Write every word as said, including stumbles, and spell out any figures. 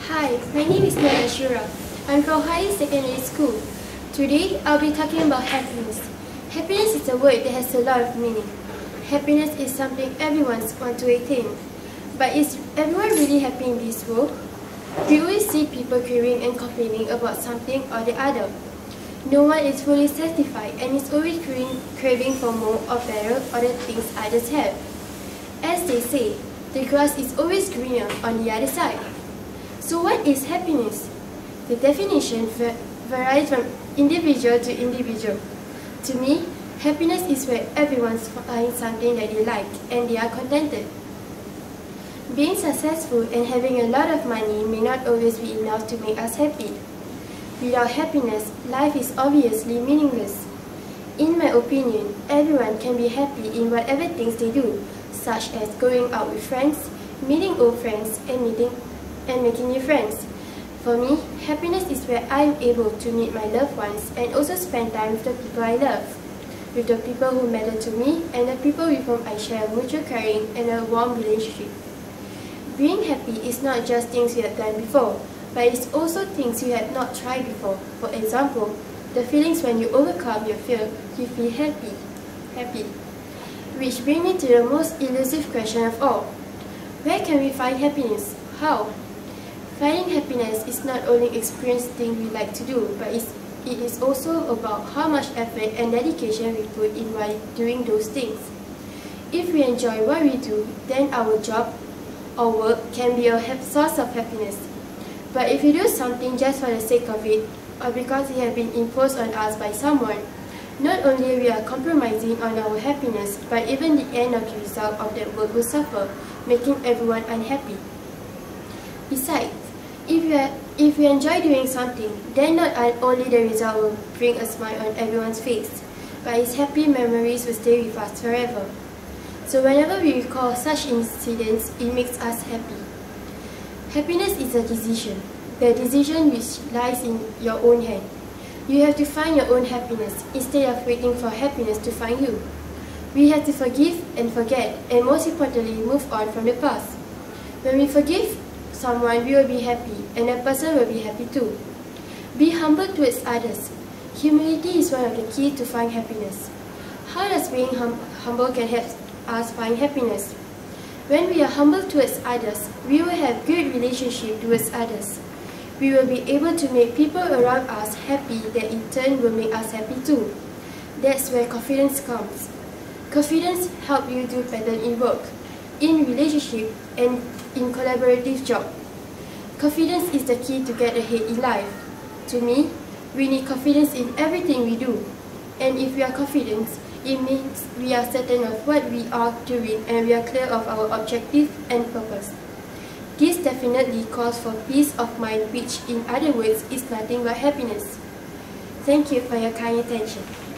Hi, my name is Asyura. I'm from High Secondary School. Today, I'll be talking about happiness. Happiness is a word that has a lot of meaning. Happiness is something everyone wants to attain. But is everyone really happy in this world? We always see people craving and complaining about something or the other. No one is fully satisfied and is always craving for more or better or the things others have. As they say, the grass is always greener on the other side. So what is happiness? The definition varies from individual to individual. To me, happiness is where everyone finds something that they like and they are contented. Being successful and having a lot of money may not always be enough to make us happy. Without happiness, life is obviously meaningless. In my opinion, everyone can be happy in whatever things they do, such as going out with friends, meeting old friends, and meeting and making new friends. For me, happiness is where I am able to meet my loved ones and also spend time with the people I love, with the people who matter to me and the people with whom I share a mutual caring and a warm relationship. Being happy is not just things you have done before, but it's also things you have not tried before. For example, the feelings when you overcome your fear, you feel happy. Happy. Which brings me to the most elusive question of all. Where can we find happiness? How? Finding happiness is not only experiencing things we like to do, but it's, it is also about how much effort and dedication we put in while doing those things. If we enjoy what we do, then our job or work can be a source of happiness. But if you do something just for the sake of it, or because it has been imposed on us by someone, not only we are compromising on our happiness, but even the end of the result of that work will suffer, making everyone unhappy. Besides, if you, are, if you enjoy doing something, then not only the result will bring a smile on everyone's face, but its happy memories will stay with us forever. So whenever we recall such incidents, it makes us happy. Happiness is a decision, the decision which lies in your own hand. You have to find your own happiness instead of waiting for happiness to find you. We have to forgive and forget, and most importantly, move on from the past. When we forgive someone, we will be happy, and that person will be happy too. Be humble towards others. Humility is one of the keys to find happiness. How does being hum humble can help us find happiness? When we are humble towards others, we will have good relationship towards others. We will be able to make people around us happy that in turn will make us happy too. That's where confidence comes. Confidence helps you do better in work, in relationship, and in collaborative job. Confidence is the key to get ahead in life. To me, we need confidence in everything we do. And if we are confident, it means we are certain of what we are doing and we are clear of our objective and purpose. This definitely calls for peace of mind, which in other words is nothing but happiness. Thank you for your kind attention.